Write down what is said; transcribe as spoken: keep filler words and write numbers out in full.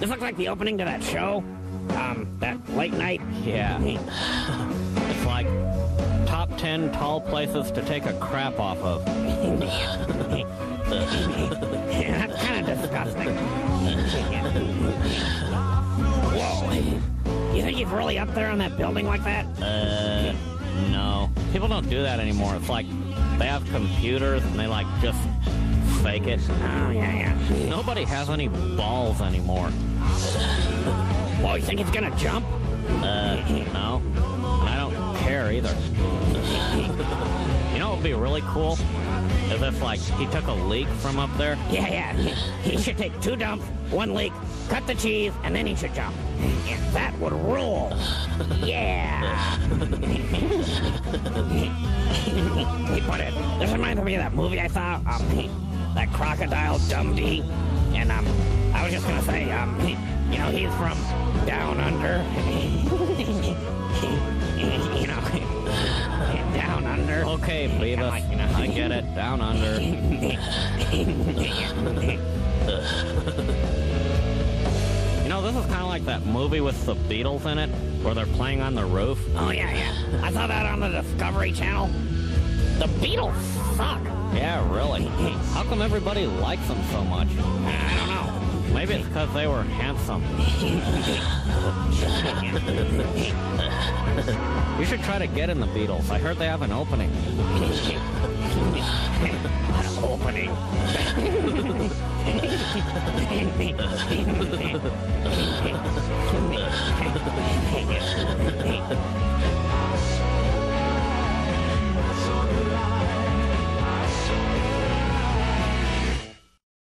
This looks like the opening to that show. Um, that late night. Yeah. It's like top ten tall places to take a crap off of. Yeah, that's kind of disgusting. Whoa. You think he's really up there on that building like that? Uh, no. People don't do that anymore. It's like they have computers and they like just fake it. Oh, yeah, yeah. Nobody has any balls anymore. Whoa, you think he's gonna jump? Uh, no. And I don't care either. You know what would be really cool? Is if, like, he took a leak from up there. Yeah, yeah. He should take two dumps, one leak, cut the cheese, and then he should jump. And that would rule. Yeah. He put it. This reminds me of that movie I saw, um, that Crocodile Dundee. And, um, I was just gonna say, um, you know, he's from down under. You know, down under. Okay, Beavis, Like, you know. I get it. Down under. You know, this is kind of like that movie with the Beatles in it, where they're playing on the roof. Oh, yeah, yeah. I saw that on the Discovery Channel. The Beatles suck. Yeah, really. How come everybody likes them so much? I don't know. Maybe it's because they were handsome. You should try to get in the Beatles. I heard they have an opening. Opening.